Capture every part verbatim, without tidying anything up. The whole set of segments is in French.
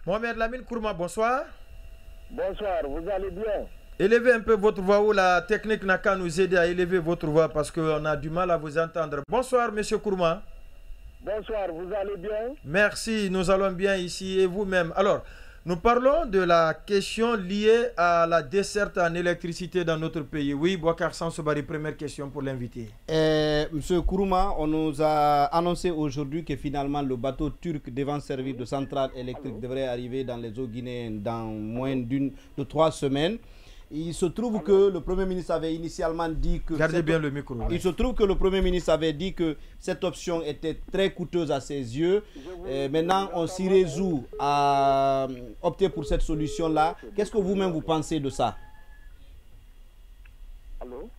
Mohamed Lamine Kourma, bonsoir. Bonsoir, vous allez bien? Élevez un peu votre voix ou la technique n'a qu'à nous aider à élever votre voix parce qu'on a du mal à vous entendre. Bonsoir, monsieur Kourma. Bonsoir, vous allez bien? Merci, nous allons bien ici et vous-même. Alors, nous parlons de la question liée à la desserte en électricité dans notre pays. Oui, Bouakar Sansobari, première question pour l'invité. Euh, Monsieur Kourma, on nous a annoncé aujourd'hui que finalement le bateau turc devant servir de centrale électrique Allô? devrait arriver dans les eaux guinéennes dans moins d'une de trois semaines. Il se trouve Allô? que le Premier ministre avait initialement dit que... Gardez bien le micro. Il se trouve que le Premier ministre avait dit que cette option était très coûteuse à ses yeux. Euh, maintenant, on s'y résout à opter pour cette solution-là. Qu'est-ce que vous-même vous pensez de ça? Allô?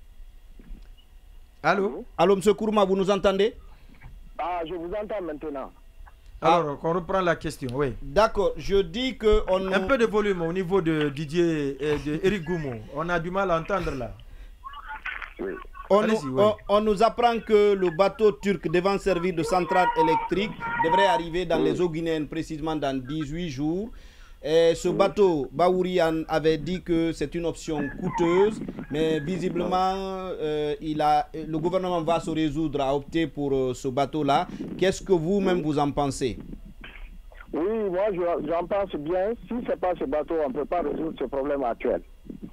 Allô? Allô, M. Kourma, vous nous entendez? Ah, je vous entends maintenant. Alors, on reprend la question, oui. D'accord, je dis que... On... Un peu de volume au niveau de Didier et de Eric Goumou. On a du mal à entendre là. Oui. On nous, oui. on, on nous apprend que le bateau turc devant servir de centrale électrique devrait arriver dans oui. les eaux guinéennes précisément dans dix-huit jours. Et ce oui. bateau, Baourian avait dit que c'est une option coûteuse, mais visiblement, euh, il a, le gouvernement va se résoudre à opter pour euh, ce bateau-là. Qu'est-ce que vous-même oui. vous en pensez? Oui, moi j'en pense bien. Si ce n'est pas ce bateau, on ne peut pas résoudre ce problème actuel.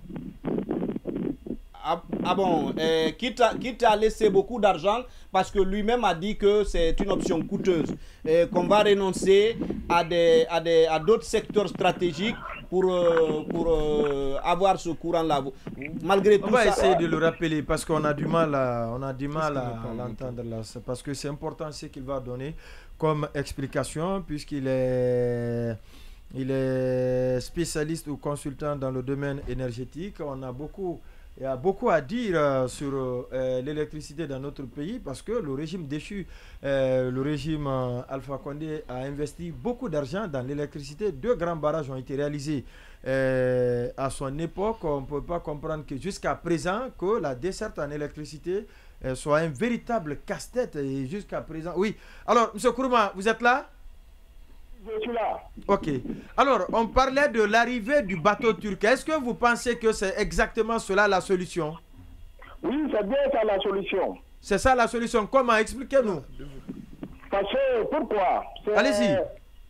Ah, ah bon, euh, quitte, à, quitte à laisser beaucoup d'argent, parce que lui-même a dit que c'est une option coûteuse, qu'on va renoncer à des, à des, à d'autres secteurs stratégiques pour, euh, pour euh, avoir ce courant-là. Malgré tout on va ça, essayer de le rappeler parce qu'on a du mal à, on a du mal à l'entendre là. Parce que c'est important ce qu'il va donner comme explication, puisqu'il est, il est spécialiste ou consultant dans le domaine énergétique. On a beaucoup... Il y a beaucoup à dire euh, sur euh, l'électricité dans notre pays parce que le régime déchu, euh, le régime euh, Alpha Condé a investi beaucoup d'argent dans l'électricité. Deux grands barrages ont été réalisés euh, à son époque. On ne peut pas comprendre que jusqu'à présent que la desserte en électricité euh, soit un véritable casse-tête. Et jusqu'à présent, oui. Alors, M. Kourma, vous êtes là? Je suis là. Ok. Alors, on parlait de l'arrivée du bateau turc. Est-ce que vous pensez que c'est exactement cela la solution? Oui, c'est bien ça la solution. C'est ça la solution. Comment? Expliquez-nous. Parce que, pourquoi? Allez-y.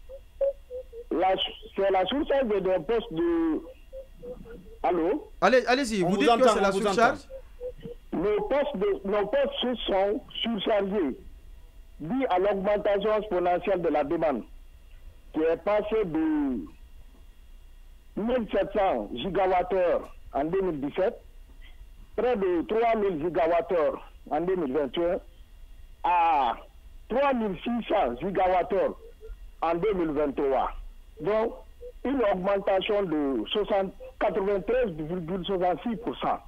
C'est la surcharge des postes de... Allô? Allez, allez-y. Vous, vous dites entend, que c'est la surcharge? Nos postes, de, nos postes sont surchargés, dû à l'augmentation exponentielle de la demande, qui est passé de mille sept cents gigawattheures en deux mille dix-sept, près de trois mille gigawattheures en deux mille vingt et un, à trois mille six cents gigawattheures en deux mille vingt-trois. Donc, une augmentation de quatre-vingt-treize virgule soixante-six pour cent.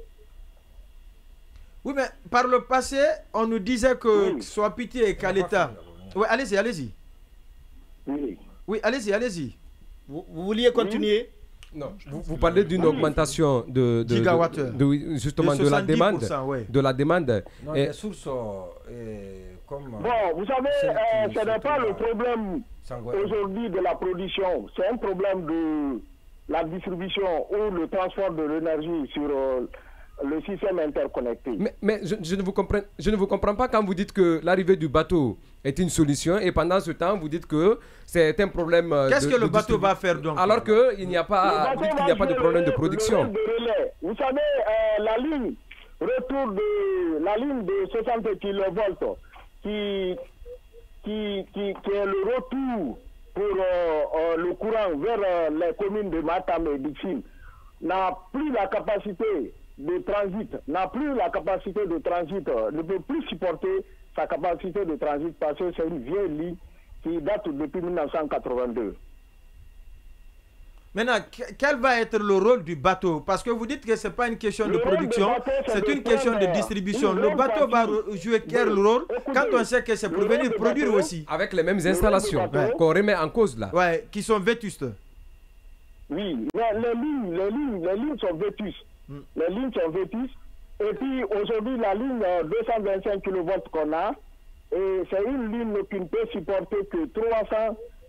Oui, mais par le passé, on nous disait que oui. soit Pitié et Kaleta. Oui, allez-y, allez-y. Oui, oui allez-y, allez-y. Vous, vous vouliez continuer? Oui. Non, vous, vous parlez d'une oui. augmentation de, de, gigawattheures. De, de, justement de, de la demande. Oui. De la demande. Non, et... les sources euh, comme... Bon, vous savez, euh, ce n'est pas le problème aujourd'hui de la production. C'est un problème de la distribution ou le transport de l'énergie sur... Euh, le système interconnecté. Mais, mais je, je, ne vous comprends, je ne vous comprends pas quand vous dites que l'arrivée du bateau est une solution et pendant ce temps vous dites que c'est un problème. Qu'est-ce que le bateau va faire donc? Alors qu'il n'y a pas, vous dites qu'il n'y a pas de problème de production. Le de relais. Vous savez, euh, la ligne retour de la ligne de soixante kilovolts qui, qui, qui, qui est le retour pour euh, euh, le courant vers euh, les communes de Matam et d'Ixine n'a plus la capacité de transit, n'a plus la capacité de transit, ne peut plus supporter sa capacité de transit parce que c'est une vieille ligne qui date depuis mille neuf cent quatre-vingt-deux. Maintenant, quel va être le rôle du bateau? Parce que vous dites que ce n'est pas une question de production, c'est une question de distribution. Le bateau va jouer quel rôle quand on sait que c'est pour venir produire aussi? Avec les mêmes installations qu'on remet en cause là. Ouais, qui sont vétustes. Oui, les, les, lignes, les, lignes, les lignes sont vétustes. Mm. Les lignes sont vétustes. Et puis aujourd'hui, la ligne deux cent vingt-cinq kilovolts qu'on a, c'est une ligne qui ne peut supporter que trois cent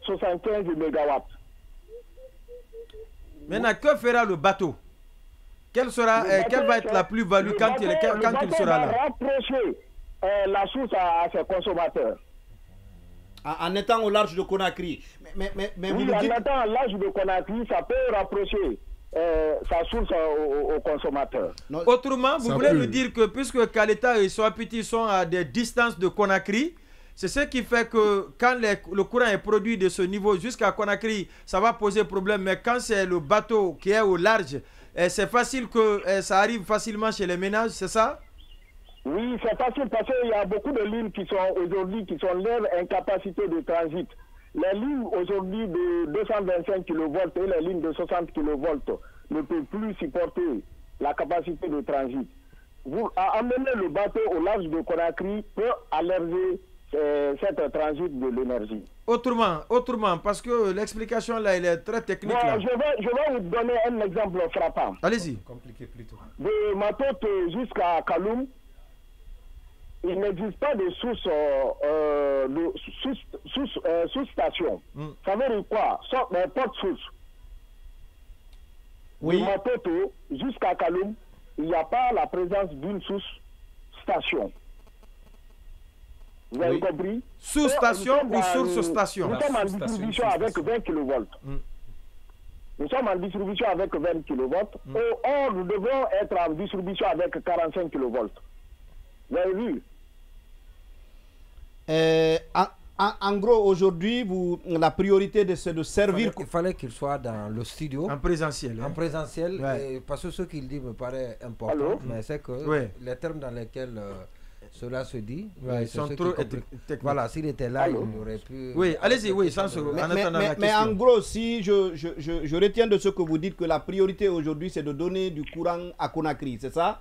soixante-quinze mégawatts. Maintenant, que fera le bateau? Quelle, sera, euh, quelle va être la plus-value quand, il, quand, quand il sera là? Le bateau va rapprocher euh, la source à, à ses consommateurs. En étant au large de Conakry. Mais, mais, mais, mais oui, vous en dites... étant au large de Conakry, ça peut rapprocher euh, sa source aux, aux consommateurs. Non. Autrement, vous ça voulez peut. nous dire que puisque Kaleta et Soapiti sont à des distances de Conakry, c'est ce qui fait que quand les, le courant est produit de ce niveau jusqu'à Conakry, ça va poser problème. Mais quand c'est le bateau qui est au large, eh, c'est facile que eh, ça arrive facilement chez les ménages, c'est ça? Oui, c'est facile parce qu'il y a beaucoup de lignes qui sont aujourd'hui qui sont leur incapacité de transit. Les lignes aujourd'hui de deux cent vingt-cinq kilovolts et les lignes de soixante kilovolts ne peuvent plus supporter la capacité de transit. Vous amenez le bateau au large de Conakry peut allerger euh, cette transit de l'énergie. Autrement, autrement, parce que l'explication là, elle est très technique. Bon, là. Je, vais, je vais vous donner un exemple frappant. Allez-y. Compliqué plutôt. De Matot jusqu'à Kaloum, il n'existe pas de source, euh, de sous, sous, euh, sous-station. Mm. Ça veut dire quoi? So, euh, pas de source. Oui. De Matoto jusqu'à Kaloum, il n'y a pas la présence d'une sous-station. Vous avez oui. compris? Sous-station ou source-station? Nous sommes en distribution avec vingt kilovolts. Mm. Nous sommes en distribution avec vingt kilovolts. Mm. Or, nous devons être en distribution avec quarante-cinq kilovolts. Vous avez vu? Euh, en, en, en gros, aujourd'hui, vous la priorité de c'est de servir. Il fallait qu'il soit dans le studio. En présentiel. En hein. présentiel. Ouais. Et parce que ce qu'il dit me paraît important. Allô? Mais c'est que ouais. les termes dans lesquels euh, cela se dit, ouais, ils sont trop techniques. Voilà, s'il était là, Allô? il aurait pu. Oui, allez-y, oui, sans se. Mais, mais, mais, mais en gros, si je, je, je, je retiens de ce que vous dites que la priorité aujourd'hui, c'est de donner du courant à Conakry, c'est ça?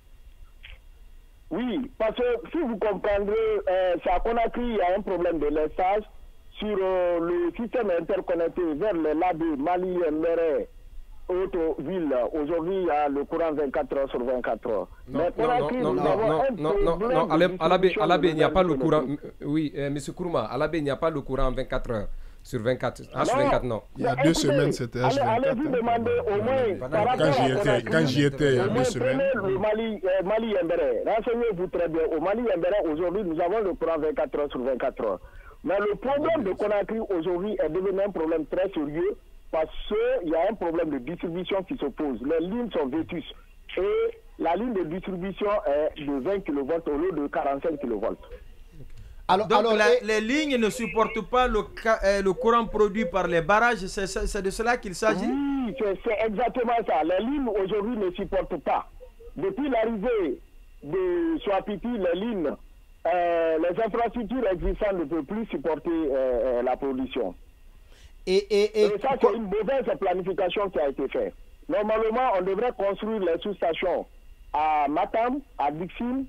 Oui, parce que si vous comprendrez, euh, c'est à Conakry, il y a un problème de lestage sur euh, le système interconnecté vers les labs Mali, Mbéré, autres villes. Aujourd'hui, il y a le courant vingt-quatre heures sur vingt-quatre heures. Non, Mais Conakry, non, non, nous avons non, un non, non, problème non, de Alabé, Alabé, il n'y a pas le courant. Oui, euh, M. Kourouma, Alabé, il n'y a pas le courant vingt-quatre heures. Sur vingt-quatre, ah, sur vingt-quatre, non. Il y a deux semaines, c'était H vingt-quatre. Allez-y demander au moins. Quand j'y étais, quand j'y étais il y a deux semaines. Le Mali, euh, Mali Mbéré, renseignez-vous très bien. Au Mali Mbéré, aujourd'hui, nous avons le courant vingt-quatre heures sur vingt-quatre heures. Mais le problème de Conakry aujourd'hui est devenu un problème très sérieux parce qu'il y a un problème de distribution qui se pose. Les lignes sont vétustes et la ligne de distribution est de vingt kilovolts au lieu de quarante-cinq kilovolts. Alors, Donc alors, la, les... les lignes ne supportent pas le, euh, le courant produit par les barrages, c'est de cela qu'il s'agit? Oui, c'est exactement ça. Les lignes aujourd'hui ne supportent pas. Depuis l'arrivée de Soapiti, les lignes, euh, les infrastructures existantes ne peuvent plus supporter euh, la production. Et, et, et, et ça, c'est une mauvaise planification qui a été faite. Normalement, on devrait construire les sous-stations à Matam, à Dixine,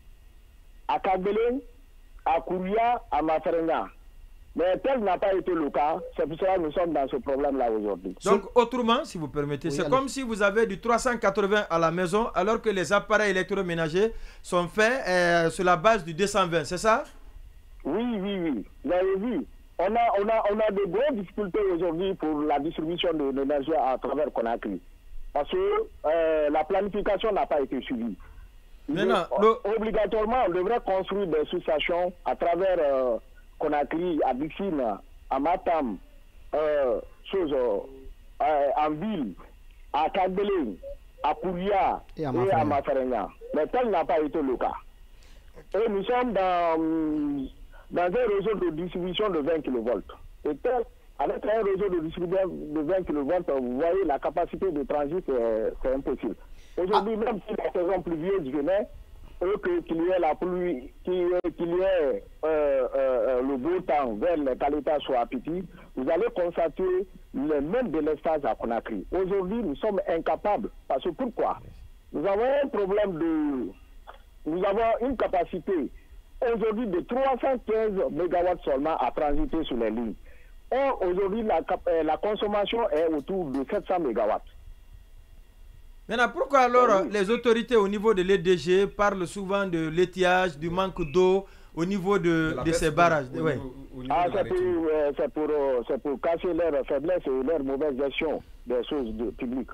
à Kagbele, à Kouria, à Maferena. Mais tel n'a pas été le cas. C'est pour cela que nous sommes dans ce problème-là aujourd'hui. Donc, autrement, si vous permettez, oui, c'est comme si vous avez du trois cent quatre-vingts à la maison, alors que les appareils électroménagers sont faits euh, sur la base du deux cent vingt, c'est ça? Oui, oui, oui. Vous avez vu. On a, on a, on a de grosses difficultés aujourd'hui pour la distribution de l'énergie à travers Conakry. Parce que euh, la planification n'a pas été suivie. Maintenant, le... Obligatoirement, on devrait construire des sous-stations à travers euh, Conakry, à Dixine, à Matam, euh, chose, euh, en ville, à Kagbele, à Kouria et à Maferena. Mais tel n'a pas été le cas. Et nous sommes dans, dans un réseau de distribution de vingt kilovolts. Et tel, avec un réseau de distribution de vingt kilovolts, vous voyez, la capacité de transit, c'est impossible. Aujourd'hui, ah. même si la saison pluvieuse venait, et qu'il y ait la pluie, qu'il y ait euh, euh, le beau temps vers les Kaleta Soapiti, vous allez constater le même délestage à Conakry. Aujourd'hui, nous sommes incapables. Parce que pourquoi? Nous avons un problème de... Nous avons une capacité aujourd'hui de trois cent quinze mégawatts seulement à transiter sur les lignes. Or, aujourd'hui, la, la consommation est autour de sept cents mégawatts. Maintenant, pourquoi alors oui. les autorités au niveau de l'E D G parlent souvent de l'étiage, du manque d'eau? au niveau de, de, de ces barrages. Au, ouais. au, au ah, c'est pour, euh, pour, euh, pour casser leur faiblesse et leur mauvaise gestion des choses de, publiques.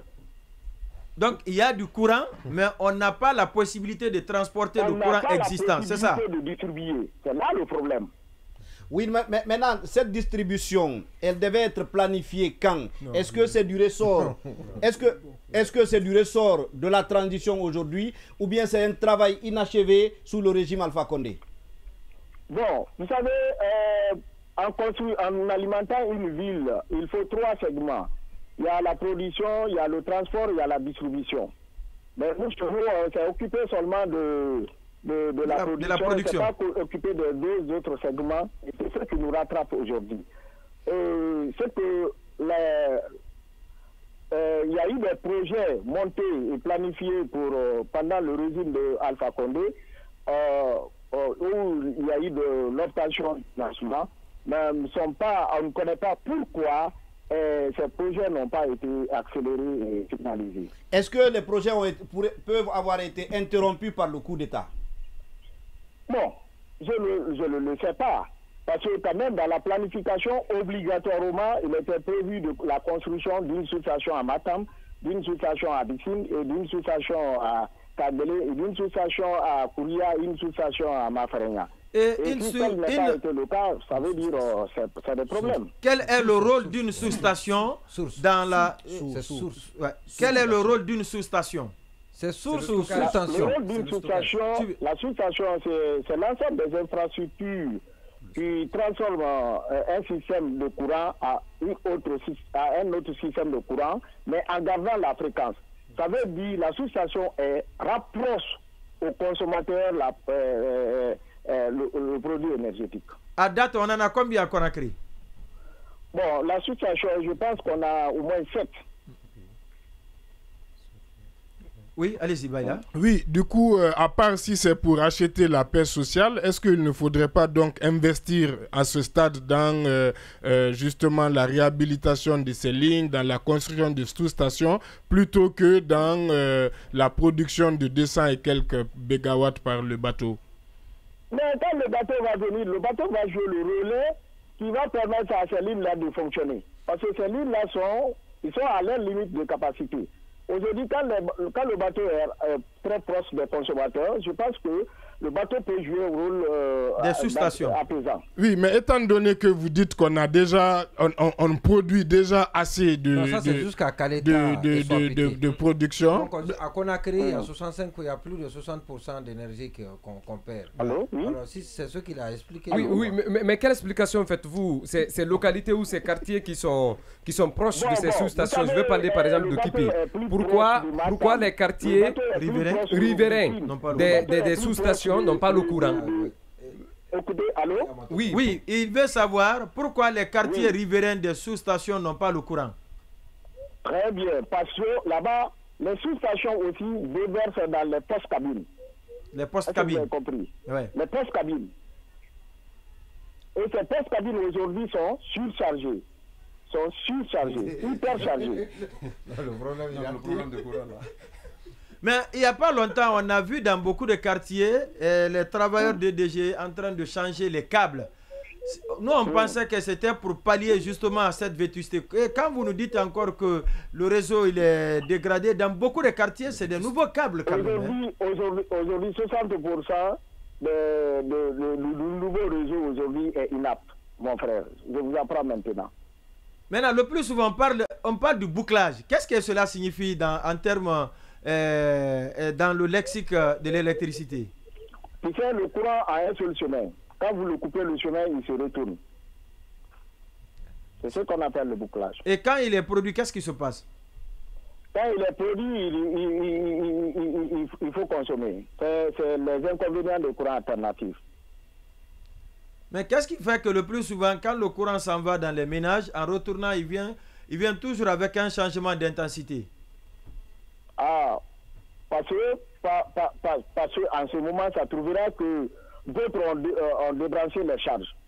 Donc il y a du courant, mais on n'a pas la possibilité de transporter on le courant existant, c'est ça? De distribuer. C'est là le problème. Oui, mais, mais maintenant, cette distribution, elle devait être planifiée quand? Est-ce que c'est du ressort Est-ce que est-ce que c'est du ressort de la transition aujourd'hui, ou bien c'est un travail inachevé sous le régime Alpha Condé? Bon, vous savez, euh, en, construit, en alimentant une ville, il faut trois segments. Il y a la production, il y a le transport, il y a la distribution. Mais nous, chez nous, on s'est occupé seulement de, de, de, la, de la production. On ne s'est pas occupé de deux autres segments. Et c'est ce qui nous rattrape aujourd'hui. Euh, c'est que les, euh, il y a eu des projets montés et planifiés pour, euh, pendant le régime de Alpha Condé, euh, euh, où il y a eu de l'obtention nationale, mais sont pas, on ne connaît pas pourquoi euh, ces projets n'ont pas été accélérés et finalisés. Est-ce que les projets ont été, pourraient, peuvent avoir été interrompus par le coup d'État? Bon, je ne je le, le sais pas. Parce que quand même, dans la planification, obligatoirement, il était prévu de la construction d'une sous-station à Matam, d'une sous-station à Bissine et d'une sous-station à Kagbele et d'une sous-station à Kouria et une sous-station à Mafarenga. Et, et si tel n'a pas été le cas, ça veut dire euh, c'est des problèmes. Quel est le rôle d'une sous-station dans la... C'est source. Ouais. Quel est le rôle d'une sous-station? C'est source ou sous-station? Le rôle d'une sous-station, la sous-station, c'est l'ensemble des infrastructures qui transforme euh, un système de courant à, une autre, à un autre système de courant, mais en gardant la fréquence. Ça veut dire que la sous-station rapproche au consommateur la, euh, euh, le, le produit énergétique. À date, on en a combien à Conakry? Bon, la sous-station, je pense qu'on a au moins sept. Oui, allez-y, Baïla. Oui, du coup, euh, à part si c'est pour acheter la paix sociale, est-ce qu'il ne faudrait pas donc investir à ce stade dans euh, euh, justement la réhabilitation de ces lignes, dans la construction de sous-stations, plutôt que dans euh, la production de deux cents et quelques mégawatts par le bateau? Mais quand le bateau va venir, le bateau va jouer le relais qui va permettre à ces lignes-là de fonctionner. Parce que ces lignes-là sont, ils sont à leur limite de capacité. Aujourd'hui, quand, quand le bateau est euh, très proche des consommateurs, je pense que le bateau peut jouer un rôle euh, des sous-stations apaisant. Oui, mais étant donné que vous dites qu'on a déjà, on, on, on produit déjà assez de, non, ça, de, jusqu'à de, de, de, de, de production. Donc, à Conakry, mmh. à soixante-cinq, il y a plus de soixante pour cent d'énergie qu'on qu perd. Alors, oui. Alors, si c'est ce qu'il a expliqué. Oui, oui, mais, mais quelle explication faites-vous? Ces localités ou ces quartiers qui sont, qui sont proches bon, de ces bon, sous-stations, je veux parler par exemple de Kipi. Pourquoi, pourquoi les quartiers riverains, riverains des, des, des sous-stations n'ont pas le courant? Écoutez, allô? Oui, oui, il veut savoir pourquoi les quartiers oui. riverains des sous-stations n'ont pas le courant. Très bien, parce que là-bas, les sous-stations aussi déversent dans les postes cabines. Les postes cabines. Vous avez compris? Ouais. Les postes cabines. Et ces postes cabines aujourd'hui sont surchargés. Sont surchargés, hyper chargés. Le problème, il y a le problème de courant là. Mais il n'y a pas longtemps, on a vu dans beaucoup de quartiers eh, les travailleurs de D G en train de changer les câbles. Nous, on pensait que c'était pour pallier justement à cette vétusté. Et quand vous nous dites encore que le réseau il est dégradé, dans beaucoup de quartiers, c'est des nouveaux câbles quand même. Aujourd'hui, aujourd'hui, aujourd'hui soixante pour cent de, de, de, de, du nouveau réseau aujourd'hui est inapte, mon frère. Je vous apprends maintenant. Maintenant, le plus souvent, on parle, on parle du bouclage. Qu'est-ce que cela signifie dans, en termes... Euh, dans le lexique de l'électricité? Tu sais, le courant a un seul chemin. Quand vous le coupez le chemin, il se retourne. C'est ce qu'on appelle le bouclage. Et quand il est produit, qu'est-ce qui se passe? Quand il est produit, il, il, il, il, il, il faut consommer. C'est les inconvénients du courant alternatif. Mais qu'est-ce qui fait que le plus souvent, quand le courant s'en va dans les ménages, en retournant, il vient, il vient toujours avec un changement d'intensité? Ah, parce que, par, par, par, parce qu'en ce moment, ça trouvera que d'autres ont, euh, ont débranché les charges.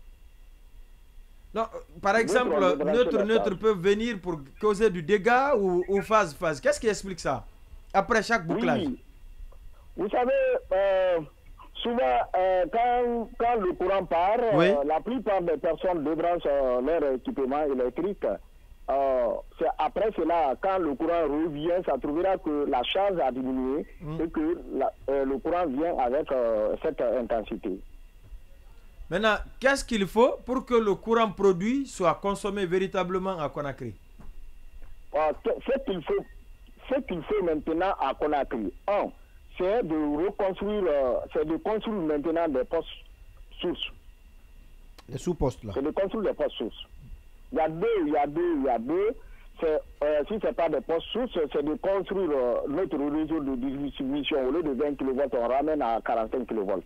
Non, par exemple, neutre, neutre peuvent venir pour causer du dégât ou, ou phase, phase. Qu'est-ce qui explique ça? Après chaque bouclage? Oui. Vous savez, euh, souvent, euh, quand, quand le courant part, oui. euh, la plupart des personnes débranchent euh, leur équipement électrique. Euh, après cela, quand le courant revient, ça trouvera que la charge a diminué mm. et que la, euh, le courant vient avec euh, cette intensité. Maintenant, qu'est-ce qu'il faut pour que le courant produit soit consommé véritablement à Conakry? euh, Ce qu'il faut, ce qu'il faut maintenant à Conakry, un, c'est de reconstruire, euh, c'est de construire maintenant des postes sources. Les sous-postes là. C'est de construire des postes sources. Il y a deux, il y a deux, il y a deux. Euh, si ce n'est pas des postes sources, c'est de construire euh, notre réseau de distribution. Au lieu de vingt kilovolts, on ramène à quarante-cinq kilovolts.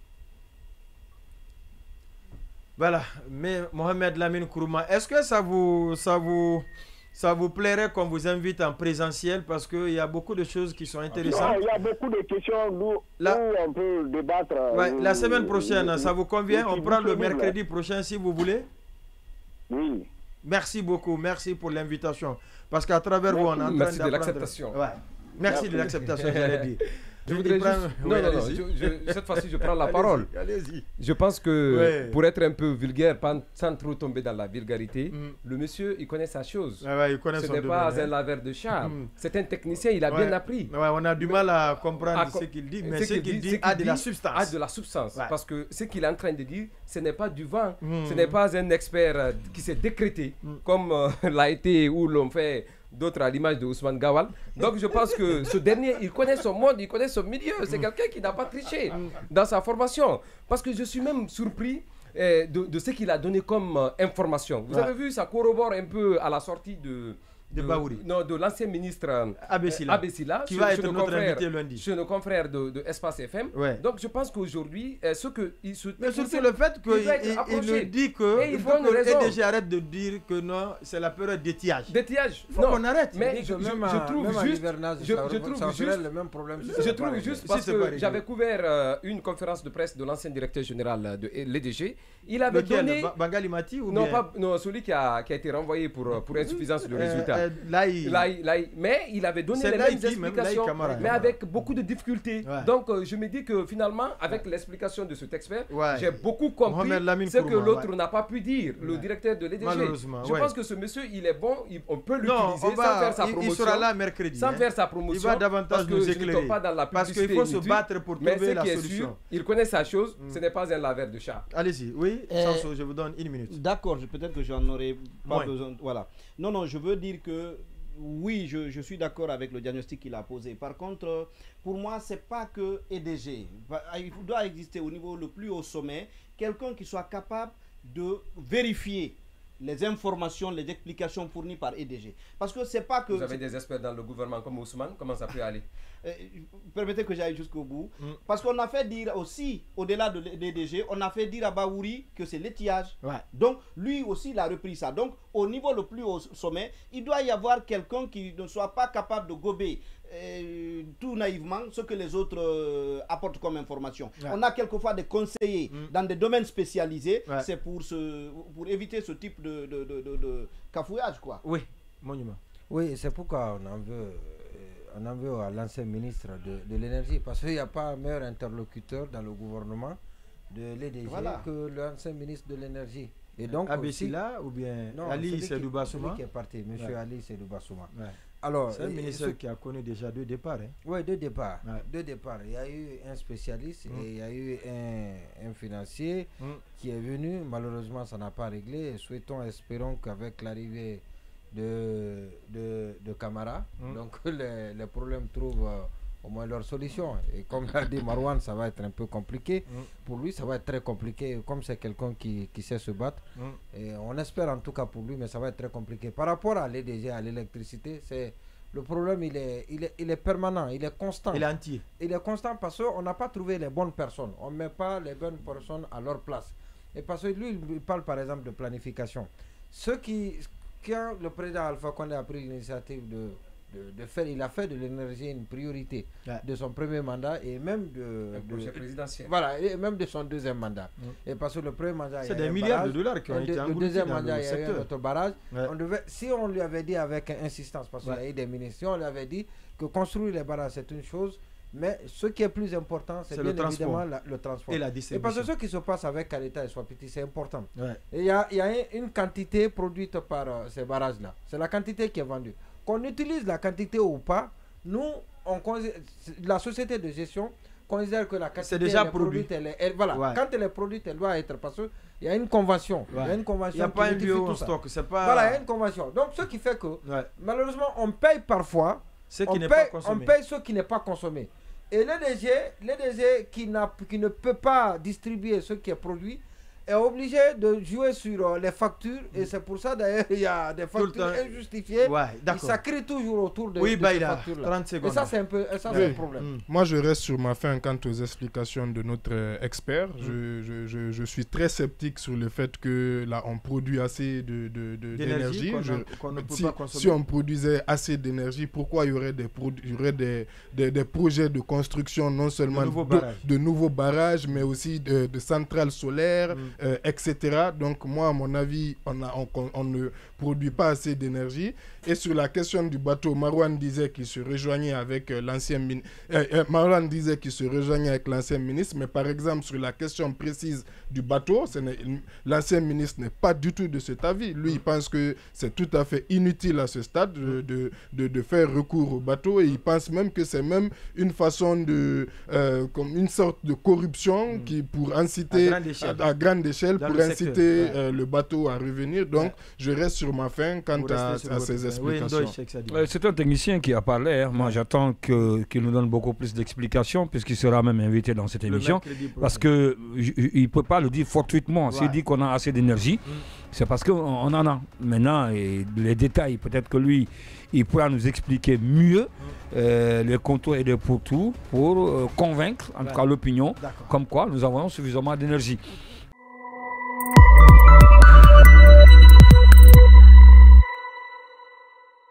Voilà, mais Mohamed Lamine Kourouma, est-ce que ça vous, ça vous, ça vous plairait qu'on vous invite en présentiel parce qu'il y a beaucoup de choses qui sont intéressantes? Non, il y a beaucoup de questions où, la... où on peut débattre. Ouais, euh, la semaine prochaine, euh, ça vous convient? euh, On prend le euh, mercredi prochain si vous voulez? Oui. Merci beaucoup, merci pour l'invitation. Parce qu'à travers merci. vous, on est en train Merci de l'acceptation. Ouais. Merci, merci de l'acceptation, je l'ai dit. Je voudrais prends... juste... oui, Non, non, non, je, je, cette fois-ci, je prends la parole. Allez-y. Je pense que, ouais. pour être un peu vulgaire, pas, sans trop tomber dans la vulgarité, mm. le monsieur, il connaît sa chose. Ah ouais, il connaît Ce son n'est pas domaine, un laveur de charme. Mm. C'est un technicien, il a ouais. bien appris. Ouais, on a du mal à comprendre à ce qu'il dit, mais ce ce qu'il dit, dit, dit a de la substance. A de la substance. Ouais. Parce que ce qu'il est en train de dire, ce n'est pas du vent. Mm. Ce n'est pas un expert euh, qui s'est décrété, mm. comme euh, l'a été ou l'ont fait d'autres à l'image de Ousmane Gawal. Donc je pense que ce dernier, il connaît son monde, il connaît son milieu. C'est quelqu'un qui n'a pas triché dans sa formation. Parce que je suis même surpris eh, de, de ce qu'il a donné comme euh, information. Vous ouais. avez vu, ça corrobore un peu à la sortie de... De, de Baouri. Non, de l'ancien ministre euh, Abessila, Abessila, qui sur, va sur être nos notre confrères, invité lundi. Chez nos confrères de, de Espace F M. Ouais. Donc je pense qu'aujourd'hui, euh, ce que il se mais surtout le fait qu'il il, il, il dit que il, il faut que le E D G arrête de dire que non, c'est la période d'étiage. D'étiage. Il faut qu'on arrête. Mais je, je, je trouve même juste, je, ça, je trouve ça juste, le même problème. Si je trouve juste parce si que j'avais couvert euh, une conférence de presse de l'ancien directeur général de l'E D G. Il avait lequel, donné Bangali Mati ou non bien? pas non celui qui a qui a été renvoyé pour pour insuffisance de résultats. Euh, euh, là, il... là, il, là, il... mais il avait donné les mêmes explications, même, Camara, mais avec beaucoup de difficultés. Ouais. Donc euh, je me dis que finalement, avec ouais. l'explication de cet expert, ouais. j'ai beaucoup compris ce que l'autre ouais. n'a pas pu dire, le ouais. directeur de l'E D G. Je ouais. pense que ce monsieur, il est bon, il, on peut l'utiliser sans faire sa il, promotion. Il sera là mercredi. Sans hein. faire sa promotion. Il va davantage parce que nous éclairer. Je ne pas dans la parce qu'il faut se battre pour trouver la solution. Sûr, il connaît sa chose, mm. ce n'est pas un laveur de chat. Allez-y, oui, euh, Sanso, je vous donne une minute. D'accord, peut-être que j'en aurais pas ouais. besoin. Voilà. Non, non, je veux dire que oui, je, je suis d'accord avec le diagnostic qu'il a posé. Par contre, pour moi, ce n'est pas que E D G. Il doit exister au niveau le plus haut sommet quelqu'un qui soit capable de vérifier les informations, les explications fournies par E D G. Parce que c'est pas que... Vous avez des experts dans le gouvernement comme Ousmane, comment ça peut aller? euh, Permettez que j'aille jusqu'au bout. Mm. Parce qu'on a fait dire aussi, au-delà de l'E D G, on a fait dire à Baouri que c'est l'étiage. Ouais. Donc, lui aussi, il a repris ça. Donc, au niveau le plus haut sommet, il doit y avoir quelqu'un qui ne soit pas capable de gober euh, tout naïvement ce que les autres euh, apportent comme information. Ouais. On a quelquefois des conseillers mm. dans des domaines spécialisés. Ouais. C'est pour, ce, pour éviter ce type de, de, de, de, de cafouillage, quoi. Oui, monument. Oui, c'est pourquoi on en veut, on en veut à l'ancien ministre de, de l'énergie, parce qu'il n'y a pas un meilleur interlocuteur dans le gouvernement de l'E D G voilà. que l'ancien ministre de l'énergie. Et donc Abessila ou bien non, Ali Seydou Bassouma qui est parti, M. Ouais. Ali Seydou Bassouma. Ouais. Alors, c'est un ministre ce... qui a connu déjà deux départs. Hein. Oui, deux départs. Ouais. Deux départs. Il y a eu un spécialiste mm. et il y a eu un, un financier mm. qui est venu. Malheureusement, ça n'a pas réglé. Souhaitons, espérons qu'avec l'arrivée de, de, de Camara, mm. donc les, les problèmes trouvent euh, au moins leur solution. Et comme l'a dit Marouane, ça va être un peu compliqué. Mm. Pour lui, ça va être très compliqué. Comme c'est quelqu'un qui, qui sait se battre. Mm. Et on espère en tout cas pour lui, mais ça va être très compliqué. Par rapport à l'E D G, à l'électricité, c'est le problème, il est, il, est, il est permanent, il est constant. Il est entier. Il est constant parce qu'on n'a pas trouvé les bonnes personnes. On ne met pas les bonnes personnes à leur place. Et parce que lui, il parle par exemple de planification. Ceux qui, quand le président Alpha Condé a pris l'initiative de... De, de faire, il a fait de l'énergie une priorité ouais. de son premier mandat et même de, un projet présidentiel. Voilà, et même de son deuxième mandat. Mm. Et parce que le premier mandat, c'est des milliards barrage, de dollars qui ont été engloutis. Le deuxième mandat, il y a eu un autre barrage. Ouais. On devait, si on lui avait dit avec insistance, parce qu'il ouais. y a eu des ministres, si on lui avait dit que construire les barrages c'est une chose Mais ce qui est plus important, c'est bien le évidemment la, le transport. Et la distribution. Et parce que ce qui se passe avec Kaleta et Swapiti, c'est important. Ouais. Il y a, y a une quantité produite par euh, ces barrages-là. C'est la quantité qui est vendue. Qu'on utilise la quantité ou pas, nous, on, la société de gestion considère que la quantité déjà elle est produit. produite, elle est, elle, voilà, ouais. quand elle est produite, elle doit être, parce qu'il y a une convention. Il ouais. y a une convention. Il n'y a pas un lieu en stock. C'est pas... Voilà, il y a une convention. Donc, ce qui fait que, ouais. malheureusement, on paye parfois, ce qui on, paye, pas consommé. on paye ce qui n'est pas consommé. Et le D G, le D G qui, n'a, qui ne peut pas distribuer ce qui est produit, est obligé de jouer sur les factures, et c'est pour ça d'ailleurs il y a des factures injustifiées. Ouais, il s'accrée toujours autour de, oui, de bah, ces factures-là. trente secondes. Et ça, c'est un peu ça, oui. un problème. Mm. Moi, je reste sur ma fin quant aux explications de notre euh, expert. Mm. Je, je, je, je suis très sceptique sur le fait que là, on produit assez de, de, de, d'énergie. Qu'on je, a, qu'on ne peut si, pas consommer. si on produisait assez d'énergie, pourquoi il y aurait des, il y aurait des, des, des projets de construction non seulement de nouveaux barrages, de, de nouveaux barrages mais aussi de, de centrales solaires, mm. euh, et cetera. Donc moi, à mon avis, on, a, on, on ne produit pas assez d'énergie. Et sur la question du bateau, Marouane disait qu'il se rejoignait avec euh, l'ancien ministre. Euh, euh, Marouane disait qu'il se rejoignait avec l'ancien ministre, mais par exemple sur la question précise du bateau, l'ancien ministre n'est pas du tout de cet avis. Lui, il pense que c'est tout à fait inutile à ce stade de, de, de, de faire recours au bateau, et il pense même que c'est même une façon de, euh, comme une sorte de corruption mmh. qui pour inciter à grande échelle, à, à grande échelle pour le inciter ouais. euh, le bateau à revenir. Donc, ouais. je reste sur ma fin quant à, à ces explications. Oui, c'est un technicien qui a parlé. Hein. Moi, ouais. j'attends que, qu'il nous donne beaucoup plus d'explications, puisqu'il sera même invité dans cette émission. Parce qu'il ne peut pas le dire fortuitement. Ouais. S'il dit qu'on a assez d'énergie, mm. c'est parce qu'on on en a. Maintenant, et les détails, peut-être que lui, il pourra nous expliquer mieux mm. euh, les contours et les pourtours pour euh, convaincre, en ouais. tout cas l'opinion, comme quoi nous avons suffisamment d'énergie.